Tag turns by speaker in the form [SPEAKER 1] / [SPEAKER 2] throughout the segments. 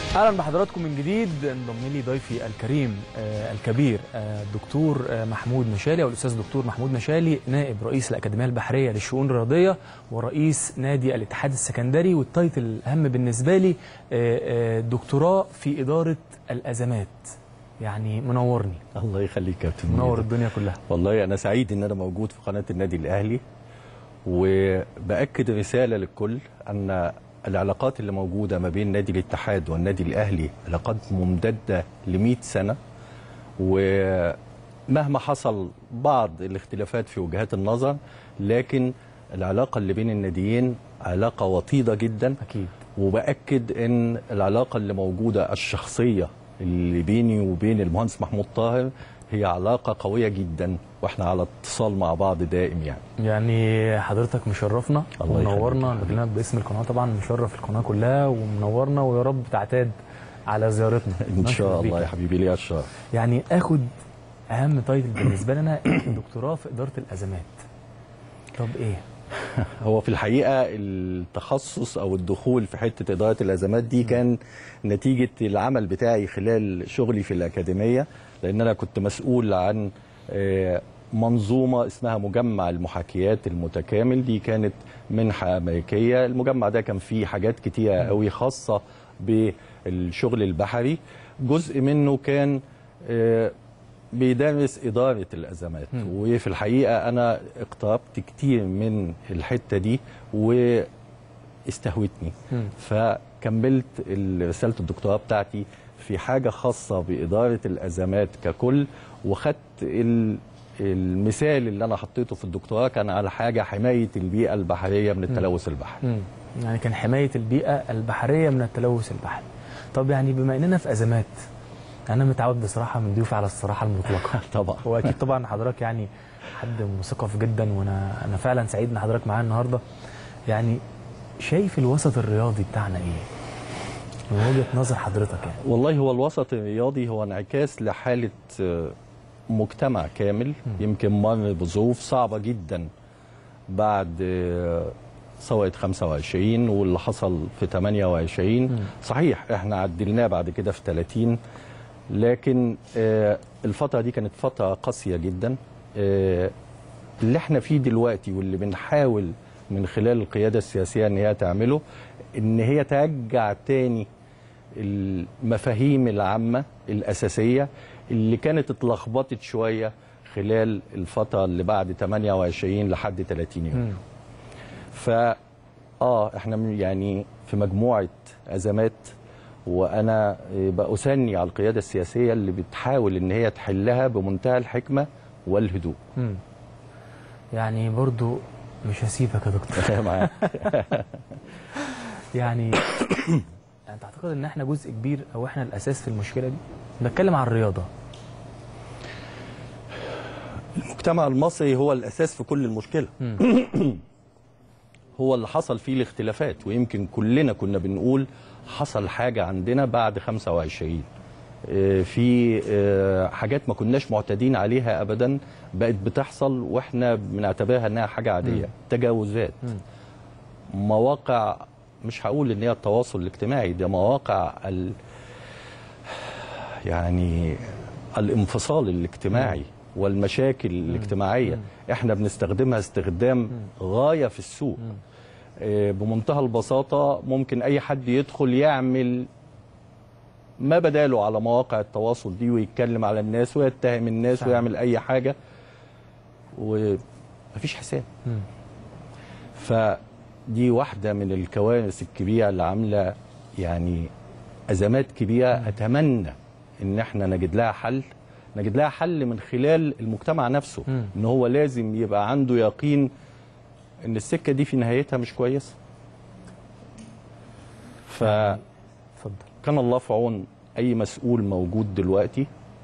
[SPEAKER 1] اهلا بحضراتكم من جديد. انضم لي ضيفي الكريم الكبير الدكتور محمود مشالي، او الاستاذ دكتور محمود مشالي، نائب رئيس الاكاديميه البحريه للشؤون الرياضيه ورئيس نادي الاتحاد السكندري، والتايتل الاهم بالنسبه لي دكتوراه في اداره الازمات. يعني منورني.
[SPEAKER 2] الله يخليك يا كابتن،
[SPEAKER 1] منور الدنيا كلها.
[SPEAKER 2] والله انا سعيد ان انا موجود في قناه النادي الاهلي، وباكد رساله للكل ان العلاقات اللي موجوده ما بين نادي الاتحاد والنادي الاهلي علاقات ممتده ل100 سنه، ومهما حصل بعض الاختلافات في وجهات النظر، لكن العلاقه اللي بين الناديين علاقه وطيده جدا.
[SPEAKER 1] اكيد.
[SPEAKER 2] وباكد ان العلاقه اللي موجوده الشخصيه اللي بيني وبين المهندس محمود طاهر هي علاقة قوية جدا، واحنا على اتصال مع بعض دائم.
[SPEAKER 1] يعني حضرتك مشرفنا ومنورنا، بكلمك باسم القناة طبعا، مشرف القناة كلها ومنورنا، ويا رب تعتاد على زيارتنا
[SPEAKER 2] ان شاء الله يا حبيبي، ليا الشرف.
[SPEAKER 1] يعني اخد اهم تايتل بالنسبة لنا دكتوراه في إدارة الأزمات. طب ايه؟
[SPEAKER 2] هو في الحقيقة التخصص أو الدخول في حتة إدارة الأزمات دي كان نتيجة العمل بتاعي خلال شغلي في الأكاديمية، لأن أنا كنت مسؤول عن منظومة اسمها مجمع المحاكيات المتكامل. دي كانت منحة أمريكية. المجمع ده كان فيه حاجات كتيرة قوي خاصة بالشغل البحري. جزء منه كان بيدرس إدارة الأزمات، وفي الحقيقة أنا اقتربت كتير من الحتة دي واستهوتني، فكملت رسالة الدكتوراه بتاعتي في حاجة خاصة بإدارة الأزمات ككل، وخدت المثال اللي أنا حطيته في الدكتوراه كان على حاجة حماية البيئة البحرية من التلوث البحري.
[SPEAKER 1] يعني كان حماية البيئة البحرية من التلوث البحري. طب يعني بما إننا في أزمات، أنا متعود بصراحة من ضيوفي على الصراحة المطلقة.
[SPEAKER 2] طبعا.
[SPEAKER 1] وأكيد طبعا حضرتك يعني حد مثقف جدا، وأنا فعلا سعيد إن حضرتك معانا النهارده. يعني شايف الوسط الرياضي بتاعنا إيه؟ من وجهة نظر حضرتك يعني.
[SPEAKER 2] والله هو الوسط الرياضي هو انعكاس لحالة مجتمع كامل يمكن مر بظروف صعبة جدا بعد ثورة 25 واللي حصل في 28. صحيح احنا عدلناه بعد كده في 30، لكن الفترة دي كانت فترة قاسية جدا. اللي احنا فيه دلوقتي واللي بنحاول من خلال القيادة السياسية ان هي تعمله، ان هي ترجع تاني المفاهيم العامة الأساسية اللي كانت اتلخبطت شوية خلال الفترة اللي بعد 28 لحد 30 يوم. احنا يعني في مجموعة أزمات، وأنا بأثني على القيادة السياسية اللي بتحاول إن هي تحلها بمنتهى الحكمة والهدوء.
[SPEAKER 1] يعني برضو مش هسيبك يا دكتور.
[SPEAKER 2] معاك.
[SPEAKER 1] يعني تعتقد إن احنا جزء كبير أو احنا الأساس في المشكلة دي؟ بتكلم عن الرياضة.
[SPEAKER 2] المجتمع المصري هو الأساس في كل المشكلة. هو اللي حصل فيه الاختلافات، ويمكن كلنا كنا بنقول حصل حاجة عندنا بعد 25 في حاجات ما كناش معتادين عليها أبدا بقت بتحصل، وإحنا بنعتبرها أنها حاجة عادية. تجاوزات، مواقع، مش هقول ان هي التواصل الاجتماعي، ده مواقع يعني الانفصال الاجتماعي والمشاكل الاجتماعية احنا بنستخدمها استخدام غاية في السوء. بمنتهى البساطة ممكن اي حد يدخل يعمل ما بداله على مواقع التواصل دي ويتكلم على الناس ويتهم الناس ويعمل اي حاجة ومفيش حساب. دي واحدة من الكوارث الكبيرة اللي عاملة يعني أزمات كبيرة. أتمنى إن احنا نجد لها حل من خلال المجتمع نفسه. إن هو لازم يبقى عنده يقين إن السكة دي في نهايتها مش كويسة. كان الله في عون أي مسؤول موجود دلوقتي،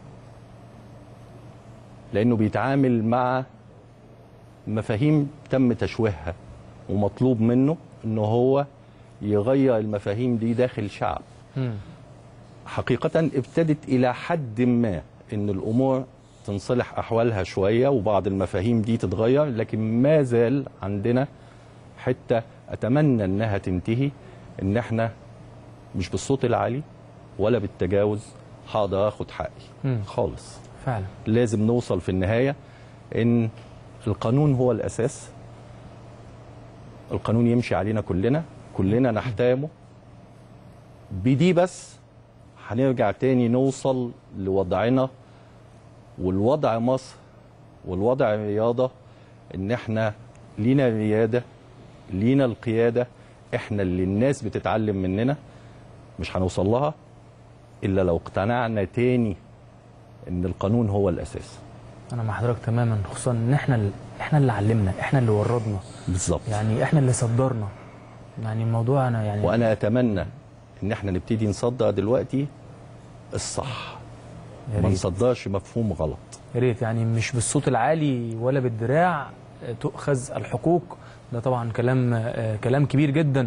[SPEAKER 2] لأنه بيتعامل مع مفاهيم تم تشويهها، ومطلوب منه انه هو يغير المفاهيم دي داخل شعب. حقيقة ابتدت الى حد ما ان الامور تنصلح احوالها شوية وبعض المفاهيم دي تتغير، لكن ما زال عندنا حتة اتمنى انها تنتهي، ان احنا مش بالصوت العالي ولا بالتجاوز هقدر اخد حقي خالص.
[SPEAKER 1] فعلا
[SPEAKER 2] لازم نوصل في النهايه ان القانون هو الاساس، القانون يمشي علينا كلنا نحترمه. بدي بس هنرجع تاني نوصل لوضعنا والوضع مصر والوضع الرياضه، ان احنا لينا الرياده، لينا القياده، احنا اللي الناس بتتعلم مننا. مش هنوصل لها الا لو اقتنعنا تاني ان القانون هو الاساس.
[SPEAKER 1] انا مع حضرتك تماما، خصوصا ان احنا اللي علمنا، احنا اللي وردنا
[SPEAKER 2] بالظبط،
[SPEAKER 1] يعني احنا اللي صدرنا. يعني الموضوع انا يعني
[SPEAKER 2] وانا اتمنى ان احنا نبتدي نصدر دلوقتي الصح، ما نصدرش مفهوم غلط.
[SPEAKER 1] يا ريت يعني مش بالصوت العالي ولا بالدراع تؤخذ الحقوق. ده طبعا كلام كبير جدا،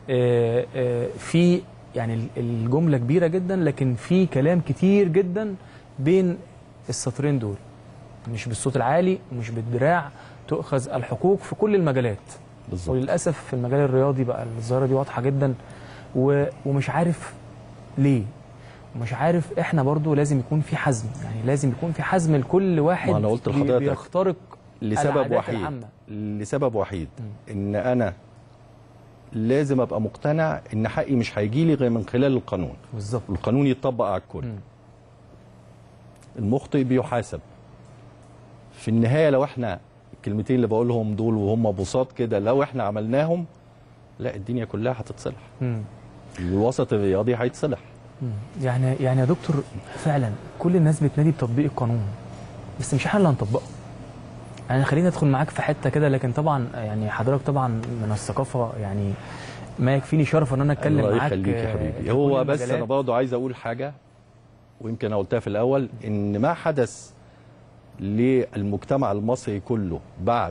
[SPEAKER 1] في يعني الجمله كبيره جدا، لكن في كلام كتير جدا بين السطرين دول. مش بالصوت العالي ومش بالدراع تؤخذ الحقوق في كل المجالات
[SPEAKER 2] بالظبط.
[SPEAKER 1] وللاسف في المجال الرياضي بقى الظاهره دي واضحه جدا، ومش عارف ليه، ومش عارف. احنا برضو لازم يكون في حزم، يعني لازم يكون في حزم لكل واحد.
[SPEAKER 2] ما انا قلت لحضرتك
[SPEAKER 1] بيخترق
[SPEAKER 2] لسبب وحيد ان انا لازم ابقى مقتنع ان حقي مش هيجي لي غير من خلال القانون.
[SPEAKER 1] بالظبط،
[SPEAKER 2] القانون يتطبق على الكل. المخطئ بيحاسب في النهايه. لو احنا الكلمتين اللي بقولهم دول وهم بساط كده لو احنا عملناهم، لا الدنيا كلها هتتصلح، الوسط الرياضي هيتصلح.
[SPEAKER 1] يعني يا دكتور فعلا كل الناس بتنادي بتطبيق القانون، بس مش احنا اللي هنطبقه. يعني خليني ادخل معاك في حته كده، لكن طبعا يعني حضرتك طبعا من الثقافه، يعني ما يكفيني شرف ان انا اتكلم معاك.
[SPEAKER 2] الله يخليك يا حبيبي. هو بس انا برضه عايز اقول حاجه، ويمكن انا قلتها في الاول، ان ما حدث للمجتمع المصري كله بعد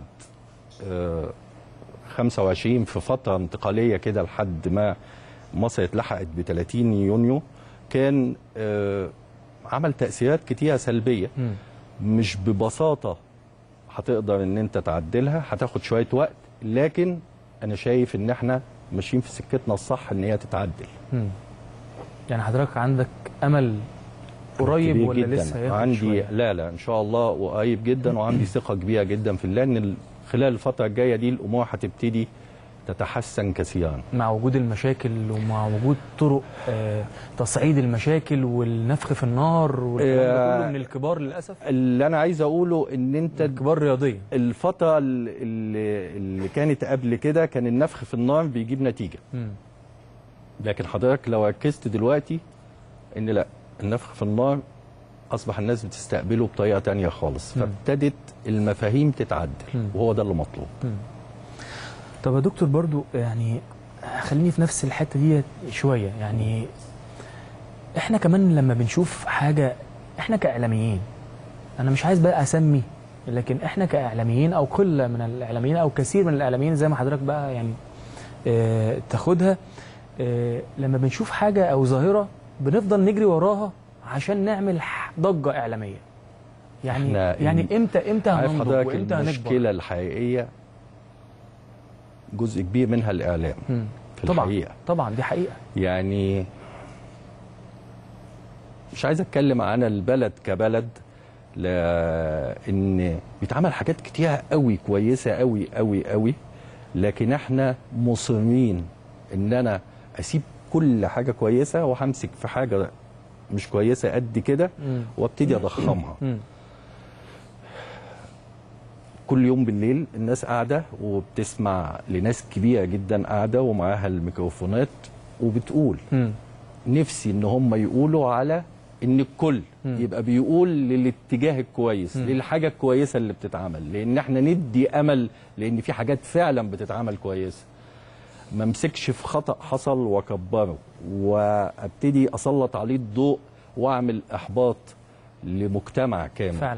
[SPEAKER 2] 25 في فتره انتقاليه كده لحد ما مصر اتلحقت ب 30 يونيو، كان عمل تاثيرات كتيره سلبيه. مش ببساطه هتقدر ان انت تعدلها، هتاخد شويه وقت، لكن انا شايف ان احنا ماشيين في سكتنا الصح ان هي تتعدل.
[SPEAKER 1] يعني حضرتك عندك امل قريب ولا
[SPEAKER 2] جداً.
[SPEAKER 1] لسه هياخد
[SPEAKER 2] عندي
[SPEAKER 1] شوية؟
[SPEAKER 2] لا ان شاء الله قريب جدا، وعندي ثقه كبيره جدا في الله ان خلال الفتره الجايه دي الامور هتبتدي تتحسن كثيرا،
[SPEAKER 1] مع وجود المشاكل ومع وجود طرق تصعيد المشاكل والنفخ في النار والكلام ده كله من الكبار للاسف.
[SPEAKER 2] اللي انا عايز اقوله ان انت
[SPEAKER 1] الكبار رياضيا
[SPEAKER 2] الفتره اللي كانت قبل كده كان النفخ في النار بيجيب نتيجه. لكن حضرتك لو ركزت دلوقتي ان لا، النفخ في النار اصبح الناس بتستقبله بطريقه تانية خالص، فابتدت المفاهيم تتعدل، وهو ده اللي مطلوب.
[SPEAKER 1] طب يا دكتور برضو يعني خليني في نفس الحته دي شويه. يعني احنا كمان لما بنشوف حاجه، احنا كاعلاميين، انا مش عايز بقى اسمي، لكن احنا كاعلاميين او قله من الاعلاميين او كثير من الاعلاميين زي ما حضرتك بقى يعني تاخدها، لما بنشوف حاجه او ظاهره بنفضل نجري وراها عشان نعمل ضجه اعلاميه. يعني امتى هننضج وامتى هنكبر؟
[SPEAKER 2] المشكله الحقيقيه جزء كبير منها الاعلام في الحقيقه.
[SPEAKER 1] طبعا دي حقيقه.
[SPEAKER 2] يعني مش عايز اتكلم عن البلد كبلد، لان بيتعمل حاجات كتيره قوي كويسه قوي قوي قوي، لكن احنا مصرين ان انا اسيب كل حاجه كويسه وهمسك في حاجه مش كويسه قد كده وابتدي اضخمها. كل يوم بالليل الناس قاعده وبتسمع لناس كبيره جدا قاعده ومعاها الميكروفونات وبتقول نفسي ان هم يقولوا على ان الكل يبقى بيقول للاتجاه الكويس، للحاجه الكويسه اللي بتتعمل، لان احنا ندي امل، لان في حاجات فعلا بتتعمل كويسه. ما امسكش في خطأ حصل واكبره وابتدي اسلط عليه الضوء واعمل احباط لمجتمع كامل.
[SPEAKER 1] فعلا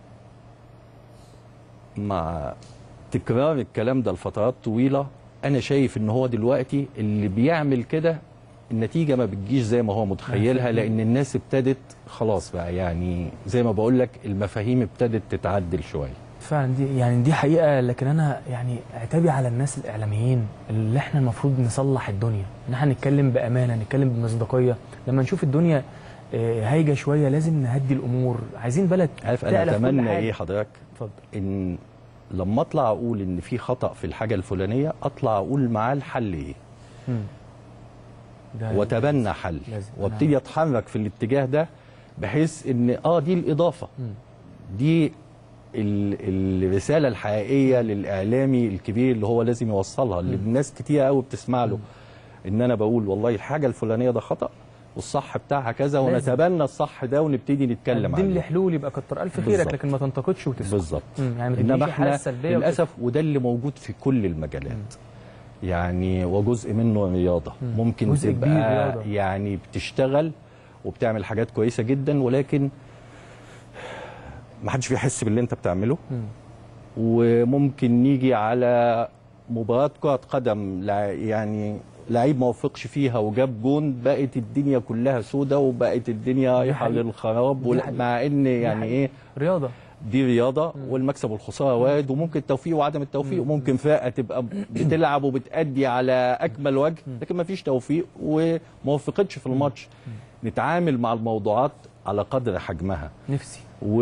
[SPEAKER 2] مع تكرار الكلام ده لفترات طويله، انا شايف ان هو دلوقتي اللي بيعمل كده النتيجه ما بتجيش زي ما هو متخيلها، لان الناس ابتدت خلاص بقى، يعني زي ما بقول لك المفاهيم ابتدت تتعدل شويه.
[SPEAKER 1] فعلا دي يعني دي حقيقه، لكن انا يعني عتابي على الناس الاعلاميين اللي احنا المفروض نصلح الدنيا، ان احنا نتكلم بامانه، نتكلم بمصداقيه. لما نشوف الدنيا هايجه شويه لازم نهدي الامور، عايزين بلد
[SPEAKER 2] عارف انا اتمنى ايه حضرتك؟
[SPEAKER 1] اتفضل.
[SPEAKER 2] ان لما اطلع اقول ان في خطأ في الحاجه الفلانيه اطلع اقول معاه الحل ايه، وتبنى حل وابتدي اتحرك في الاتجاه ده، بحيث ان دي الاضافه، دي الرساله الحقيقيه للاعلامي الكبير اللي هو لازم يوصلها، اللي الناس كتير قوي بتسمع له، ان انا بقول والله الحاجه الفلانيه ده خطأ والصح بتاعها كذا، ونتبنى الصح ده ونبتدي نتكلم عنه.
[SPEAKER 1] قدم لي حلول يبقى كتر الف خيرك، لكن ما تنتقدش وتسكت.
[SPEAKER 2] بالظبط.
[SPEAKER 1] يعني
[SPEAKER 2] انما احنا للاسف وده اللي موجود في كل المجالات، يعني وجزء منه رياضه، ممكن تبقى يعني بتشتغل وبتعمل حاجات كويسه جدا، ولكن ما حدش بيحس باللي انت بتعمله. وممكن نيجي على مباراه كره قدم يعني لعيب ما وفقش فيها وجاب جون، بقت الدنيا كلها سودة وبقت الدنيا رايحه للخراب، مع ان يعني ايه،
[SPEAKER 1] رياضه،
[SPEAKER 2] دي رياضه والمكسب والخساره وارد، وممكن التوفيق وعدم التوفيق، وممكن فرقه تبقى بتلعب وبتأدي على اكمل وجه لكن ما فيش توفيق وما وفقتش في الماتش. نتعامل مع الموضوعات على قدر حجمها
[SPEAKER 1] نفسي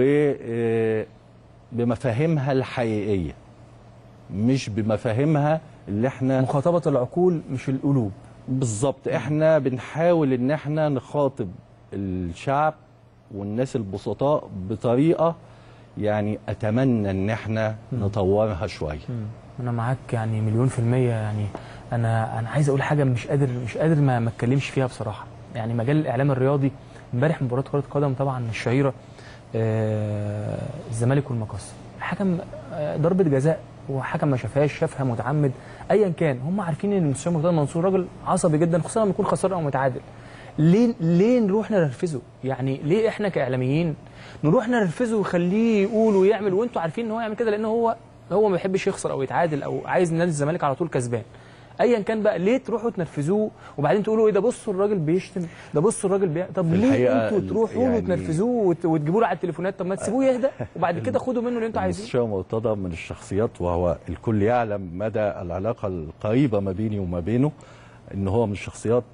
[SPEAKER 2] بمفاهيمها الحقيقيه، مش بمفاهيمها اللي احنا
[SPEAKER 1] مخاطبه العقول مش القلوب.
[SPEAKER 2] بالظبط. احنا بنحاول ان احنا نخاطب الشعب والناس البسطاء بطريقه يعني اتمنى ان احنا نطورها شويه.
[SPEAKER 1] انا معاك يعني مليون في المية. يعني انا عايز اقول حاجه مش قادر ما اتكلمش فيها بصراحه. يعني مجال الاعلام الرياضي، امبارح مباراه كره قدم طبعا الشهيره، الزمالك والمقص، حكم ضربه جزاء وحكم ما شافهاش، شافها متعمد، ايا كان هم عارفين ان المستشار مرتضى منصور راجل عصبي جدا، خصوصا لما يكون خسران او متعادل. ليه نروح نرفزه؟ يعني ليه احنا كاعلاميين نروح نرفزه وخليه يقول ويعمل وانتوا عارفين ان هو يعمل كده؟ لان هو ما بيحبش يخسر او يتعادل او عايز نادي الزمالك على طول كسبان. ايا كان بقى، ليه تروحوا تنرفزوه وبعدين تقولوا ايه ده، بصوا الراجل بيشتم، ده بصوا الراجل طب ليه انتوا تروحوا له وتنرفزوه وتجيبوا له على التليفونات؟ طب ما تسيبوه يهدى وبعد كده خدوا منه اللي انتوا عايزينه.
[SPEAKER 2] المستشار مرتضى من الشخصيات، وهو الكل يعلم مدى العلاقه القريبه ما بيني وما بينه، ان هو من الشخصيات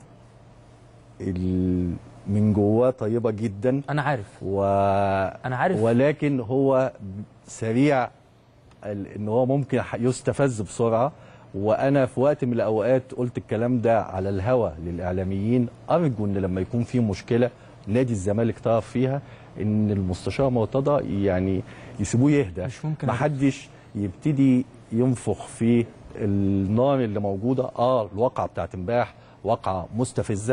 [SPEAKER 2] من جواه طيبه جدا.
[SPEAKER 1] انا عارف انا عارف،
[SPEAKER 2] ولكن هو سريع ان هو ممكن يستفز بسرعه. وانا في وقت من الاوقات قلت الكلام ده على الهوا للاعلاميين، ارجو ان لما يكون في مشكله نادي الزمالك طرف فيها، ان المستشار مرتضى يعني يسيبوه يهدى،
[SPEAKER 1] مش ممكن
[SPEAKER 2] محدش يبتدي ينفخ في النار اللي موجوده. الواقعه بتاعت امبارح واقعه مستفزه،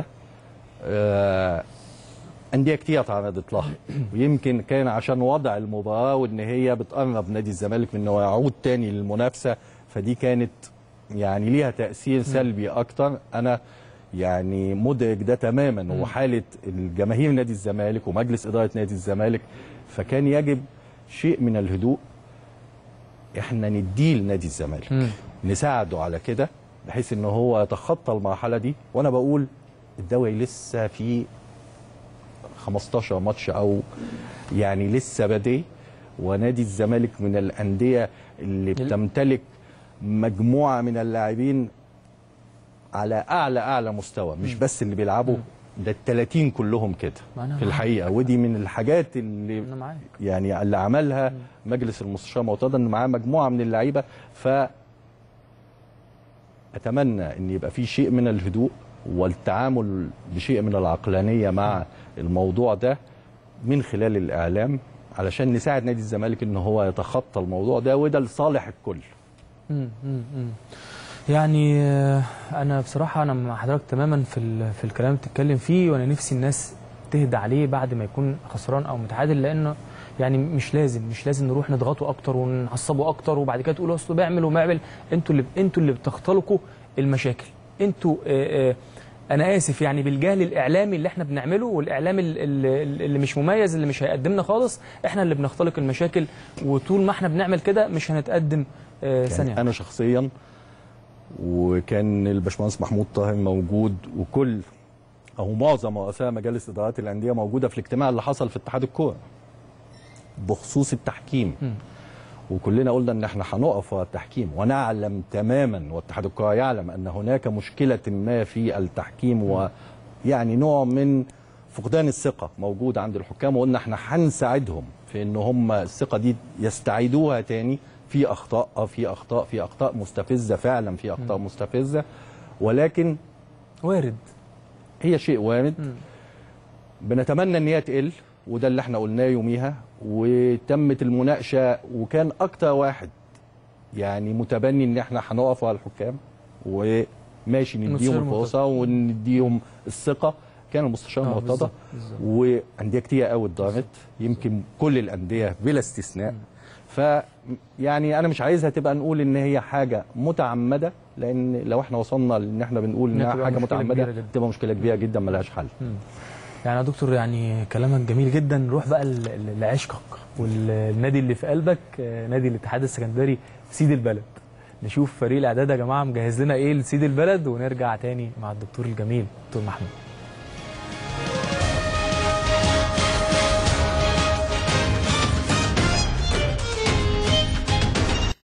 [SPEAKER 2] أندية كتير تعرضت لها، ويمكن كان عشان وضع المباراة وإن هي بتقرب نادي الزمالك من إنه يعود تاني للمنافسة، فدي كانت يعني ليها تأثير سلبي أكتر. أنا يعني مدرك ده تماما، وحالة الجماهير نادي الزمالك ومجلس إدارة نادي الزمالك، فكان يجب شيء من الهدوء إحنا نديه لنادي الزمالك، نساعده على كده بحيث إن هو يتخطى المرحلة دي. وأنا بقول الدوري لسه في 15 ماتش او يعني لسه بادئ، ونادي الزمالك من الانديه اللي بتمتلك مجموعه من اللاعبين على اعلى مستوى، مش بس اللي بيلعبوا، ده ال30 كلهم كده في الحقيقه. ودي من الحاجات اللي يعني اللي عملها مجلس المستشار مرتضى، ان معاه مجموعه من اللعيبه. ف اتمنى ان يبقى في شيء من الهدوء والتعامل بشيء من العقلانيه مع الموضوع ده من خلال الاعلام، علشان نساعد نادي الزمالك ان هو يتخطى الموضوع ده، وده لصالح الكل.
[SPEAKER 1] يعني انا بصراحه انا مع حضرتك تماما في الكلام اللي بتتكلم فيه، وانا نفسي الناس تهدى عليه بعد ما يكون خسران او متعادل، لانه يعني مش لازم نروح نضغطه اكتر ونعصبه اكتر وبعد كده تقولوا اصله بيعمل وما انتوا اللي بتختلقوا المشاكل. انتوا انا اسف يعني بالجهل الاعلامي اللي احنا بنعمله، والاعلام اللي مش مميز اللي مش هيقدمنا خالص، احنا اللي بنختلق المشاكل. وطول ما احنا بنعمل كده مش هنتقدم ثانيه.
[SPEAKER 2] يعني انا شخصيا، وكان الباشمهندس محمود طاهر موجود، وكل او معظم رؤساء مجالس ادارات الانديه موجوده في الاجتماع اللي حصل في اتحاد الكوره بخصوص التحكيم. وكلنا قلنا ان احنا هنقف ورا التحكيم، ونعلم تماما واتحاد الكره يعلم ان هناك مشكله ما في التحكيم ويعني نوع من فقدان الثقه موجود عند الحكام، وقلنا احنا هنساعدهم في ان هم الثقه دي يستعيدوها تاني. في اخطاء مستفزه، فعلا في اخطاء مستفزه، ولكن
[SPEAKER 1] وارد،
[SPEAKER 2] هي شيء وارد. بنتمنى ان هي تقل، وده اللي احنا قلناه يوميها، وتمت المناقشه، وكان اكتر واحد يعني متبني ان احنا هنقف على الحكام وماشي نديهم الفرصه ونديهم الثقه كان المستشار مرتضى. وانديه كتير قوي اتضرت، يمكن كل الانديه بلا استثناء. يعني انا مش عايزها تبقى نقول ان هي حاجه متعمده، لان لو احنا وصلنا ان احنا بنقول انها حاجه متعمده تبقى مشكله كبيره جدا ملهاش حل.
[SPEAKER 1] يعني يا دكتور يعني كلامك جميل جدا. نروح بقى لعشقك والنادي اللي في قلبك، نادي الاتحاد السكندري سيد البلد. نشوف فريق الاعداد يا جماعه مجهز لنا ايه لسيد البلد، ونرجع تاني مع الدكتور الجميل دكتور محمود.